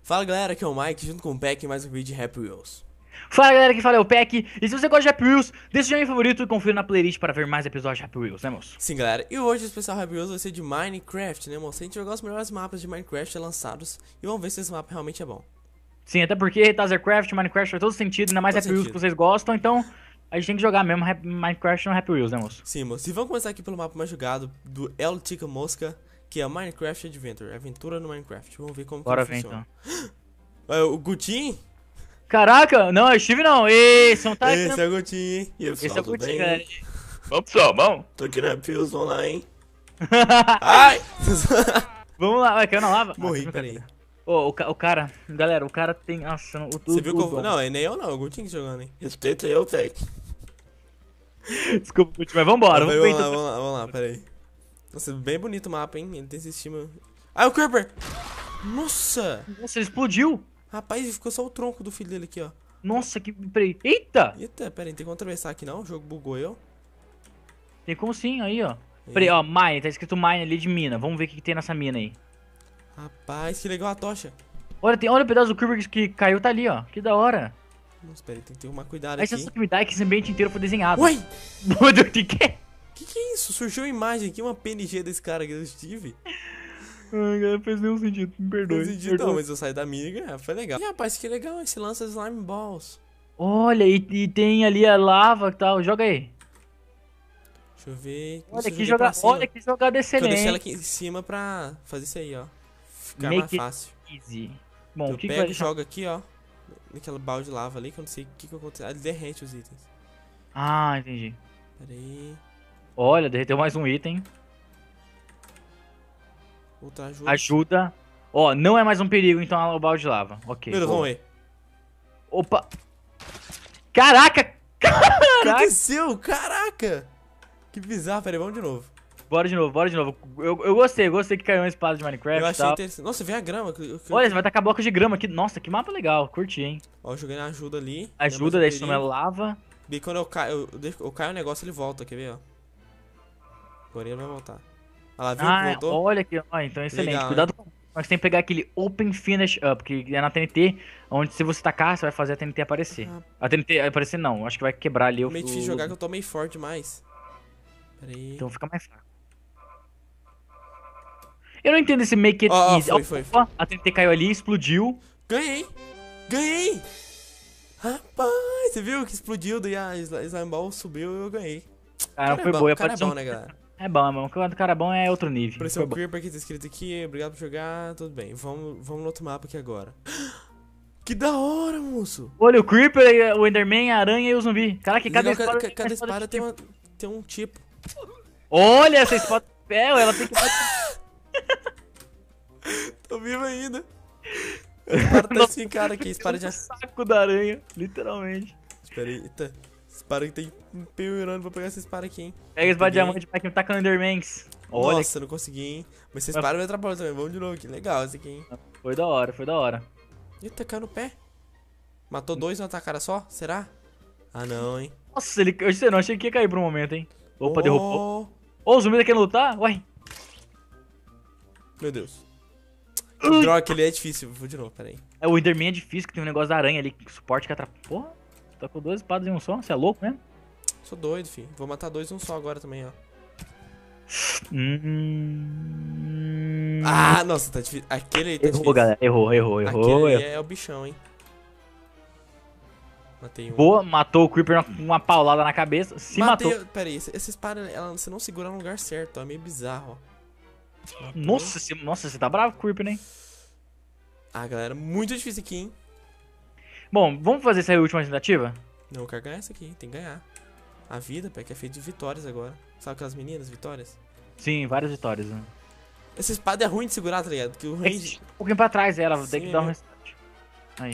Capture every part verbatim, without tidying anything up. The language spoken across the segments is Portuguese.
Fala galera, aqui é o Mike, junto com o Peck, mais um vídeo de Happy Wheels. Fala galera, aqui fala é o Peck, e se você gosta de Happy Wheels, deixa o joinha favorito e confira na playlist para ver mais episódios de Happy Wheels, né moço? Sim galera, e hoje o especial Happy Wheels vai ser de Minecraft, né moço? A gente vai jogar os melhores mapas de Minecraft lançados e vamos ver se esse mapa realmente é bom. Sim, até porque Tazercraft, Minecraft faz todo sentido, ainda mais Todo Happy Wheels sentido. que vocês gostam, então a gente tem que jogar mesmo Happy- Minecraft no Happy Wheels, né moço? Sim moço, e vamos começar aqui pelo mapa mais jogado do El Tica Mosca, que é Minecraft Adventure, aventura no Minecraft. Vamos ver como Bora que ver funciona. então. É, o Gutinho? Caraca, não, é o Steve não, esse não tá aqui, Esse não. é o Gutinho, hein? E aí, Esse é pessoal, o tudo Gutinho, bem? galera. Vamos pessoal, vamos. Tô aqui na Happy Wheels, vamos lá, hein? Ai! Vamos lá, vai, caiu na lava. Morri, Ah, peraí. Ô, o, ca- o cara, galera, o cara tem, nossa, o Você viu que eu... o- Não, é nem eu não, é o Gutinho que jogando, hein? Respeita eu, Peck. Desculpa, mas vambora, Vamos vamos ver lá, então. vamos lá, vamos lá, peraí. Nossa, bem bonito o mapa, hein? Ele tem esse estima. Ah, o Creeper! Nossa! Nossa, ele explodiu. Rapaz, ficou só o tronco do filho dele aqui, ó. Nossa, que, peraí, eita. Eita, pera aí, tem como atravessar aqui não? O jogo bugou eu. Tem como sim, aí, ó. Peraí, ó, mine, tá escrito mine ali de mina. Vamos ver o que, que tem nessa mina aí. Rapaz, que legal a tocha. Olha, tem, olha o pedaço do Creeper que caiu, tá ali, ó. Que da hora. Nossa, pera aí, tem que tomar cuidado A aqui. sensação que me dá é que esse ambiente inteiro foi desenhado. Ué! Do que que é? Que que é isso? Surgiu uma imagem aqui, uma P N G desse cara que eu estive. Ai, cara, fez nenhum sentido, me Não perdoe. entendi não, mas eu saí da mina e ganhei, foi legal. Ih, rapaz, que legal esse lança slime balls. Olha, e, e tem ali a lava e tal. Joga aí. Deixa eu ver. Olha Nossa, que joguei joga, pra cima. olha que jogada Eu deixei ela excelente. aqui em cima pra fazer isso aí, ó. Ficar Make mais it fácil. easy. Bom, Eu o que, que pego vai e deixar? jogo aqui, ó. Naquela balde de lava ali, que eu não sei o que que aconteceu. Ah, ele derrete os itens. Ah, entendi. Pera aí. Olha, derreteu mais um item. Outra ajuda. Ajuda. Ó, não é mais um perigo, então o balde de lava. Ok. Meu Deus, boa. vamos ver. Opa! Caraca! O que Caraca! aconteceu? Caraca! Que bizarro, pera aí, vamos de novo. Bora de novo, bora de novo. Eu, eu gostei, eu gostei que caiu uma espada de Minecraft Eu e achei tal. interessante. Nossa, vem a grama. que- que- Olha, você vai tacar bloco de grama aqui. Nossa, que mapa legal. Curti, hein? Ó, eu joguei na ajuda ali. Ajuda, daí deixa não é lava. E quando eu caio, eu, deixo- eu caio o negócio, ele volta, quer ver, ó. Agora ele vai voltar. Olha lá, viu que Ah, voltou? olha aqui. Ó, então excelente. Legal, Cuidado com... Mas tem que pegar aquele Open Finish Up, que é na T N T, onde se você tacar, você vai fazer a T N T aparecer. Ah. A T N T aparecer não, acho que vai quebrar ali o... Meio difícil jogar que eu tô meio forte demais. Pera aí. Então fica mais fraco. Eu não entendo esse make it Ó, ó, easy. foi, foi, foi. Ó, a T N T caiu ali, explodiu. Ganhei! Ganhei! Rapaz, você viu que explodiu, daí a Sli- Slime Ball subiu e eu ganhei. Cara, Cara, foi é bom, boa. o cara é Pode ser um- bom, né, galera? É bom, é bom. Quando o cara é bom é outro nível. Apareceu Foi o bom. Creeper aqui, tá escrito aqui, obrigado por jogar, tudo bem. Vamos, vamos no outro mapa aqui agora. Que da hora, moço! Olha, o Creeper, o Enderman, a aranha e o zumbi. Caraca, que cada Legal, espada, ca- cada espada tem, tipo. uma, tem um tipo. Olha essa espada de ferro, ela tem que... Tô vivo ainda. A espada tá assim, cara, aqui, espada de... o saco da aranha, literalmente. Espera aí, eita. Espada que tem um peurando pra pegar essa espada aqui, hein. Pega a espada de Peguei. diamante, vai que tá com Endermans. Olha, Nossa, não consegui, hein. Mas essa espada me atrapalhou também, vamos de novo aqui. Legal esse aqui, hein. foi da hora, foi da hora. Eita, caiu no pé. Matou dois numa tacada só? Será? Ah, não, hein. Nossa, ele, eu sei não, achei que ia cair por um momento, hein. Opa, Oh, derrubou. Ô, o zumbi tá querendo lutar? Ué. Meu Deus. Que droga, que ele é difícil. Vou de novo, peraí. É, o Enderman é difícil, que tem um negócio da aranha ali, que suporte que atrapalha. Porra, tá com duas espadas em um só, você é louco mesmo? Sou doido, filho. Vou matar dois em um só agora também, ó. Hum... Ah, nossa, tá difícil. Aquele aí tá Errou, difícil. galera, errou, errou, errou. Aquele aí errou. é o bichão, hein. Matei um. Boa, matou o Creeper com uma paulada na cabeça, se Matei... matou. Pera aí, essa essa espada, ela, você não segura no lugar certo, ó. É meio bizarro, ó. Matou. Nossa, você, nossa, você tá bravo com o Creeper, né? Ah, galera, muito difícil aqui, hein. Bom, vamos fazer essa última tentativa? Não, eu quero ganhar essa aqui, hein. Tem que ganhar. A vida, pé, que é feita de vitórias agora. Sabe aquelas meninas, vitórias? Sim, várias vitórias, né? Essa espada é ruim de segurar, tá ligado? Porque o É range... que um pouquinho pra trás ela, tem Sim, que dar um é. restart. Aí.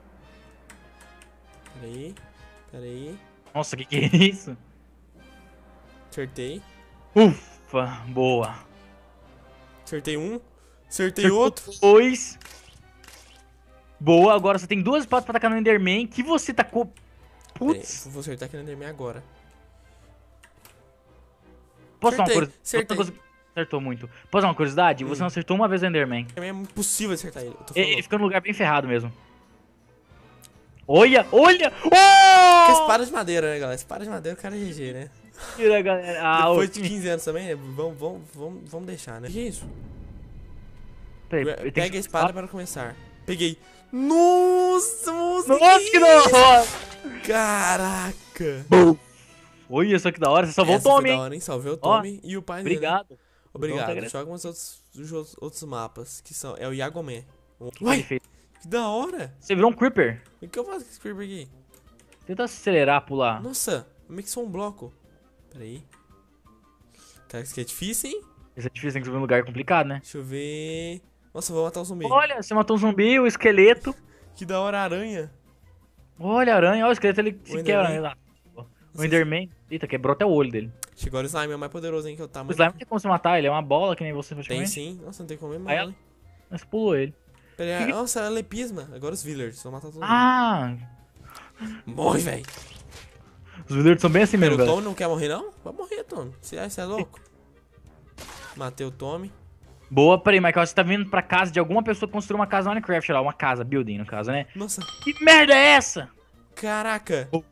Pera aí, pera aí. Nossa, que que é isso? Acertei. Ufa, boa. Acertei um. Acertei outro. Dois. Boa, agora você tem duas espadas pra atacar no Enderman, que você tacou... Pera aí, Putz. vou acertar aqui no Enderman agora. Posso falar uma Acertei, coisa? acertei. Outra coisa- acertou muito. Posso dar uma curiosidade? Hum. Você não acertou uma vez o Enderman. É impossível acertar ele. Eu tô Ele, falando. ele fica no lugar bem ferrado mesmo. Olha, olha! Porque Oh! espada de madeira, né, galera? Espada de madeira, o cara é G G, né? Tira, galera. Ah, Depois o- de quinze anos também, né? Vamos, vamos, vamos, vamos deixar, né? O que é isso? Peraí, eu tenho Pega que- a espada para começar. Peguei. Nossa, moço, Nossa, que que isso? da hora! Caraca. Olha só que da hora, você salvou o Essa foi Tommy, da hein? hora, hein? Salvei o Ó, Tommy e o pai dele. Obrigado. Obrigado. Então, tá Joga uns outros, os outros mapas, que são... É o Yagoman. O que Uai, ele fez? que da hora. Você virou um Creeper. O que eu faço com esse creeper aqui? Tenta acelerar, pular. Nossa, como é que sou um bloco? Pera aí. Cara, isso aqui é difícil, hein? Isso é difícil, tem que subir um lugar complicado, né? Deixa eu ver... Nossa, eu vou matar o zumbi. Olha, você matou um zumbi, o esqueleto. Que da hora a aranha. Olha a aranha, olha o esqueleto, ele se Enderman. quebra lá. O Enderman, eita, quebrou até o olho dele. Chegou o slime, é o mais poderoso, hein? Que eu tá O slime não tem como você matar, ele é uma bola que nem você Tem praticamente. sim. Nossa, não tem como mesmo, Aí não, ela- hein? Mas pulou ele. Pera aí. Que que- Nossa, ela é lepisma. Agora os villagers. Vou matar todo mundo. Ah! Morre, velho. Os villagers são bem assim Pera, mesmo, o velho. Tommy não quer morrer, não? Vai morrer, Tommy. Você é, você é louco? Matei o Tommy. Boa, peraí, Michael, você tá vindo pra casa de alguma pessoa que construiu uma casa no Minecraft lá, uma casa, building no caso, né? Nossa, Que merda é essa? caraca. Oh.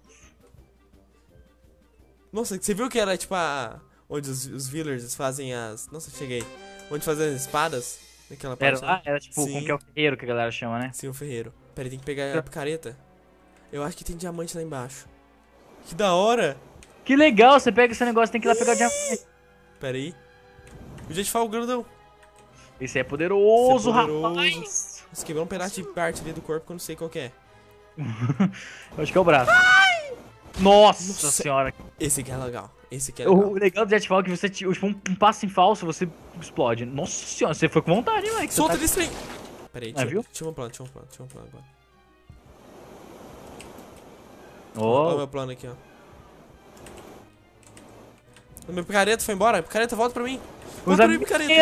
Nossa, você viu que era, tipo, a... Onde os, os villagers fazem as... Nossa, cheguei. Onde fazem as espadas? Naquela Era parte, lá? né? Era tipo, Sim. como que é o ferreiro que a galera chama, né? Sim, o ferreiro. Pera aí, tem que pegar a picareta. Eu acho que tem diamante lá embaixo. Que da hora. Que legal, você pega esse negócio, tem que ir lá pegar o diamante. Pera aí. O Jetfall grandão. Esse é poderoso, Esse é poderoso. rapaz. Você quebrou um pedaço de parte ali do corpo que eu não sei qual que é. Eu acho que é o braço. Nossa, Nossa. senhora. Esse aqui é legal. Esse aqui é legal. O legal do Jetfall é que você, tipo, um, um passo em falso, você explode. Nossa senhora, você foi com vontade, hein, Mike? Você Solta tá- desse trem. Pera aí, Ah, deixa, viu? deixa eu um plano, deixa eu um plano, deixa eu um plano agora. Ó, Olha o meu plano aqui, ó. O meu picareta foi embora. Picareta, volta pra mim. Volta usa pra mim, picareta.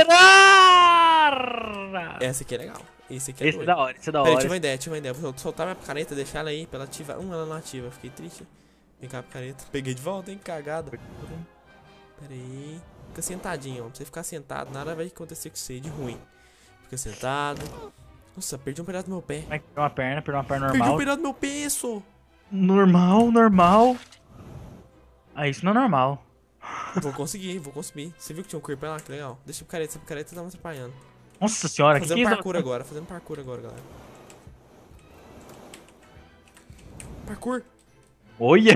mirar! Esse aqui é legal. Esse aqui é Esse é doido. da hora, esse é da Pera aí, hora. tive uma ideia, tive uma ideia. Vou soltar minha picareta, deixar ela aí pra ela ativar. Hum, ela não ativa. Fiquei triste. Vem cá, picareta. Peguei de volta, hein? Cagada. Pera aí. Fica sentadinho, ó. Pra você ficar sentado, nada vai acontecer com você de ruim. Fica sentado. Nossa, perdi um pedaço do meu pé. Mike perdeu uma perna, perdeu uma perna Perdi um normal. pedaço do meu pé, só. Normal, normal. Ah, isso não é normal. Vou conseguir, vou conseguir. Você viu que tinha um creeper lá? Que legal. Deixa a picareta, essa picareta tá me atrapalhando. Nossa senhora, que Fazendo que é isso? parkour agora, fazendo parkour agora, galera. Parkour. Olha!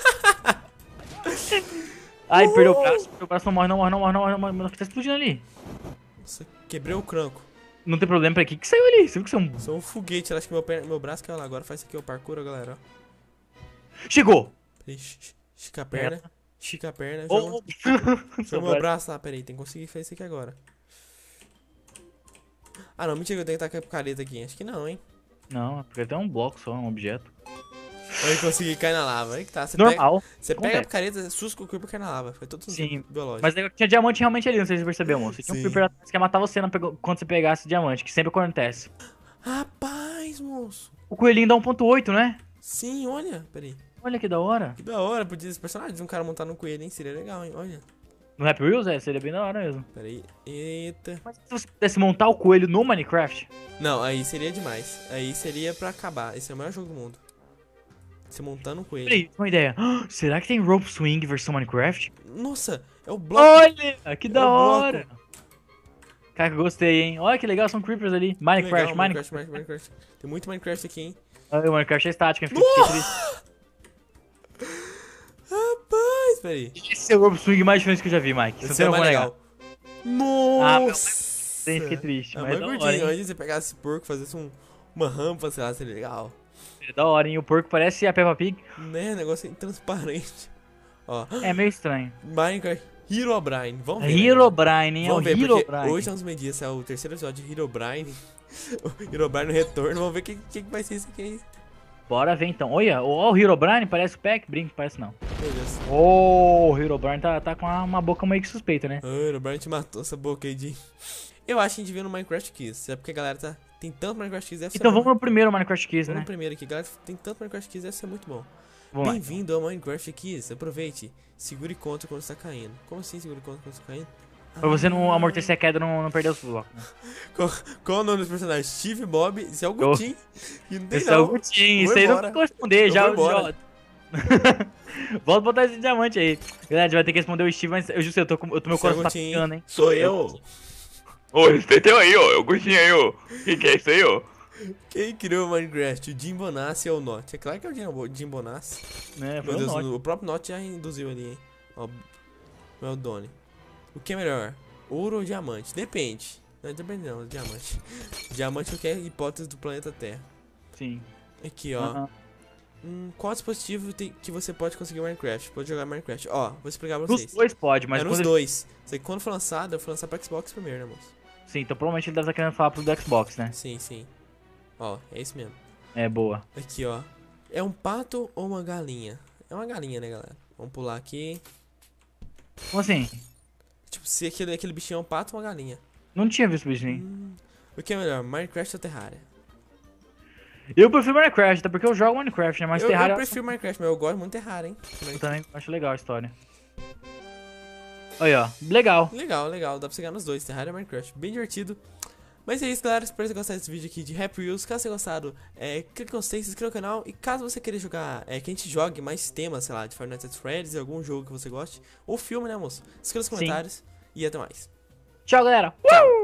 Ai, perdeu o braço, perdeu o braço, não morre, não morre, não morre, não morre, não morre, não morre. O que tá explodindo ali? Nossa, quebrei o cranco. Não tem problema, pra que que saiu ali? Você viu que saiu um... Sou um foguete, acho que meu, perna, meu braço caiu lá. Agora faz isso aqui, o parkour, galera. Chegou! Peraí, estica a perna. Estica a perna. Oh, Joga, oh. joga meu braço lá, peraí. Tem que conseguir fazer isso aqui agora. Ah, não, mentira, eu tenho que estar com a picareta aqui. Acho que não, hein. Não, porque tem um bloco só, um objeto. Eu consegui cair na lava. Aí que tá. Você pega, Normal. você pega a acontece. picareta, susca o creeper e cai na lava. Foi todo Sim, biológico. Mas aí tinha diamante realmente ali, não sei se você percebeu, moço. Tinha um Sim. creeper atrás que ia matar você não pegou- quando você pegasse diamante, que sempre acontece. Rapaz, moço. O coelhinho dá um ponto oito, né? Sim, olha. Peraí. Olha que da hora. Que da hora, podia esse personagem de um cara montar no coelho, hein? Seria legal, hein? Olha. No Happy Wheels, é, seria bem da hora mesmo. Peraí. Eita. Mas se você pudesse montar o coelho no Minecraft, Não, aí seria demais. Aí seria pra acabar. Esse é o maior jogo do mundo. Você montando um coelho. peraí, uma ideia. Será que tem Rope Swing versão Minecraft? Nossa, é o bloco. Olha, que da É o bloco. hora. Cara, que eu gostei, hein? Olha que legal, são creepers ali. Que Minecraft, legal, Minecraft. Minecraft, Minecraft. Tem muito Minecraft aqui, hein? Olha, o Minecraft é estático, hein? Fiquei fiquei triste. Rapaz, peraí. Esse é o Rope Swing mais diferente que eu já vi, Mike. Você Esse não é tem mais como negar. legal. Nossa! Sim, fiquei triste, É mas mais é da hora, gordinho. hein? Imagina você pegasse esse porco e fazesse um, uma rampa, sei lá, seria legal. É da hora, hein? O porco parece a Peppa Pig. Né? Negócio transparente. Ó, É meio estranho. Minecraft Herobrine. Vamos ver. né, Herobrine, hein? É o Vamos ver, porque Herobrine. hoje são os meus dias, é o terceiro episódio de Herobrine. O Herobrine no retorno, vamos ver o que, que, que vai ser isso aqui aí. Bora ver então. Olha, ó, o Herobrine parece o Pack, brinco, parece não. Meu Deus. Oh, o Herobrine tá, tá com uma, uma boca meio que suspeita, né? Ah, o Herobrine te matou essa boca aí de... Eu acho que a gente devia no Minecraft Kids. É porque a galera tá... Tem tanto Minecraft Kids, deve ser Então bom. vamos no primeiro Minecraft Kids, Vamos né? no primeiro aqui, galera. Tem tanto Minecraft Kids, deve ser muito bom. Vamos lá. Bem-vindo ao Minecraft Kids. Aproveite. Segure conta quando está caindo. Como assim segure conta quando está caindo? Pra você não amortecer a queda e não, não perder os blocos. Né? Qual, qual o nome dos personagens? Steve, Bob, esse é o Eu- Gutin. E não tem Esse não. é o Gutinho, Vou isso aí não embora. tem que responder, Eu já. vou embora. já... Volta a botar esse diamante aí. Galera, a gente vai ter que responder o Steve, mas eu justo, eu tô com eu tô, meu Esse é o coração tá Gutin. picando, hein. Sou eu. Ô, respeiteu aí, ó. Eu curtinho aí, ó. Que que é isso aí, ó? Quem criou o Minecraft? O Jim Bonassi ou o Notch? É claro que é o Jim- Jim Bonassi. É, foi Meu um Deus, norte. o próprio Notch já induziu ali, hein? Ó, o Doni. O que é melhor? Ouro ou diamante? Depende. Não depende não, diamante. Diamante é qualquer hipótese do planeta Terra. Sim. Aqui, ó. Aham. Hum, qual dispositivo tem, que você pode conseguir Minecraft? Pode jogar Minecraft. Ó, vou explicar pra Nos vocês. dois pode, mas é nos quando ele... dois. Só que quando for lançado, eu vou lançar pra Xbox primeiro, né, moço? Sim, então provavelmente ele deve estar querendo falar pro do Xbox, né? Sim, sim. Ó, é isso mesmo. É, boa. Aqui, ó. É um pato ou uma galinha? É uma galinha, né, galera? Vamos pular aqui. Como assim? Tipo, se aquele, aquele bichinho é um pato ou uma galinha. Não tinha visto o bichinho. Hum, o que é melhor, Minecraft ou Terraria? Eu prefiro Minecraft, até porque eu jogo Minecraft, né? Mas eu, Terraria eu prefiro Minecraft, mas eu gosto muito de Terraria, hein? eu também acho legal a história. Aí, ó. Legal. Legal, legal. Dá pra chegar nos dois, Terraria e Minecraft. Bem divertido. Mas é isso, galera. Espero que vocês gostado desse vídeo aqui de Happy Wheels. Caso você tenha gostado, é, clique no gostei, se inscreva no canal. E caso você queira jogar, é, que a gente jogue mais temas, sei lá, de Five Nights at Freddy's, algum jogo que você goste, ou filme, né, moço? Escreva nos Sim. comentários. E até mais. Tchau, galera. Tchau.